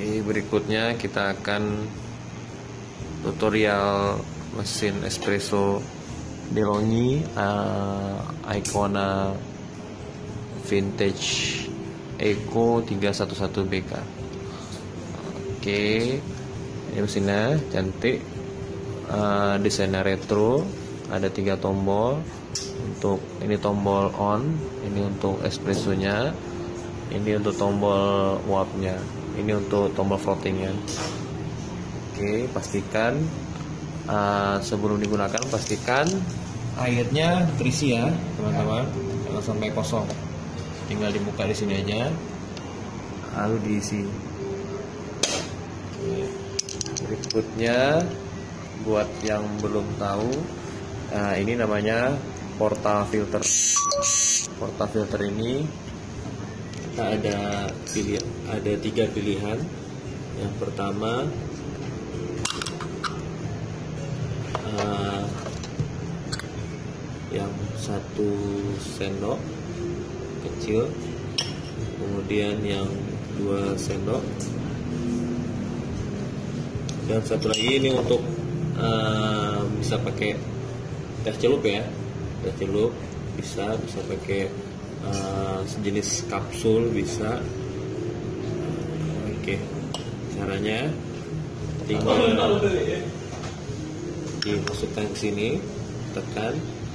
Oke, berikutnya kita akan tutorial mesin espresso DeLonghi Icona Vintage Eco 311BK. Oke, ini mesinnya cantik, desainnya retro, ada 3 tombol. Untuk ini tombol on, ini untuk espressonya, ini untuk tombol uapnya, ini untuk tombol floatingnya. Oke, pastikan sebelum digunakan pastikan airnya terisi ya teman-teman, jangan sampai kosong. Tinggal dibuka di sini aja, lalu diisi. Oke. Berikutnya buat yang belum tahu, ini namanya porta filter. Porta filter ini ada 3 pilihan. Yang pertama yang 1 sendok kecil, kemudian yang 2 sendok, dan satu lagi ini untuk bisa pakai teh celup ya, teh celup bisa pakai sejenis kapsul bisa. Oke, caranya tinggal dimasukkan ke sini, tekan.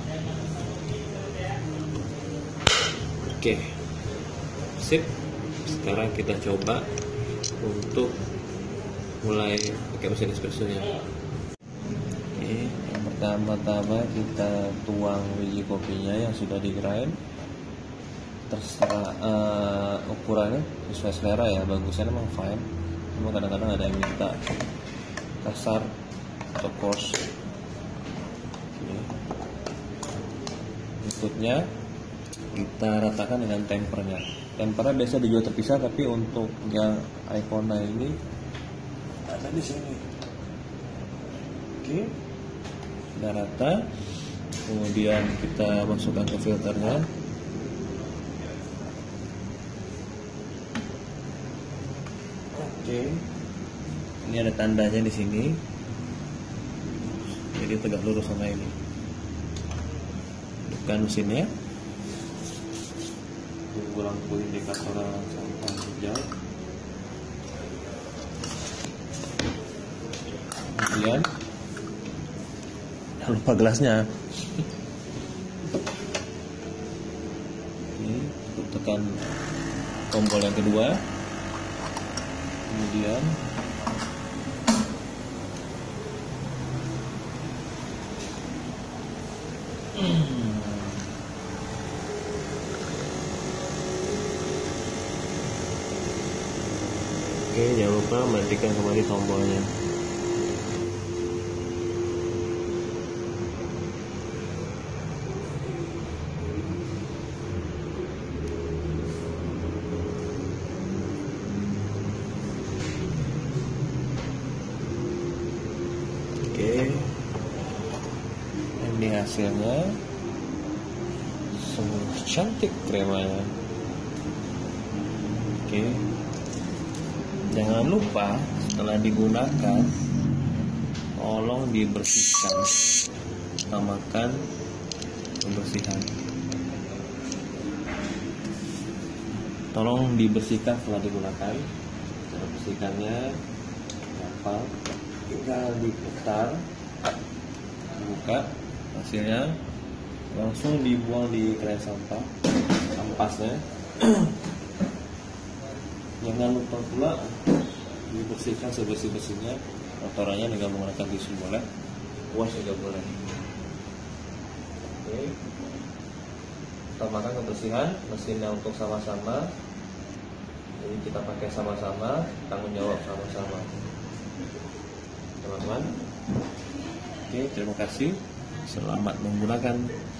Oke, sip. Sekarang kita coba untuk mulai pakai mesin espressonya. Oke, yang pertama-tama kita tuang biji kopinya yang sudah di grind. Terserah ukurannya sesuai selera ya, bagusnya memang fine, cuma kadang-kadang ada yang minta kasar atau coarse. Berikutnya kita ratakan dengan tempernya. Tempernya biasa dijual terpisah, tapi untuk yang Icona ini ada di sini. Oke, sudah rata. Kemudian kita masukkan ke filternya. Oke, ini ada tandanya di sini, jadi tegak lurus sama ini. Hidupkan mesinnya, tunggu lampu indikator sampai hijau. Kemudian jangan lupa gelasnya. Ini tekan tombol yang kedua. Kemudian oke, jangan lupa matikan kembali tombolnya. Oke, ini hasilnya, sungguh cantik kremanya. Oke, jangan lupa setelah digunakan tolong dibersihkan, utamakan pembersihan. Tolong dibersihkan setelah digunakan. Cara bersihkannya gampang, tinggal diputar, buka, hasilnya langsung dibuang di keran sampah, ampasnya. Jangan lupa pula dibersihkan sebersih-bersihnya. Kotorannya dengan menggunakan tisu boleh, wash juga boleh. Oke, utamakan kebersihan mesinnya untuk sama-sama. Jadi kita pakai sama-sama, tanggung jawab sama-sama, teman-teman. Oke, terima kasih. Selamat menggunakan.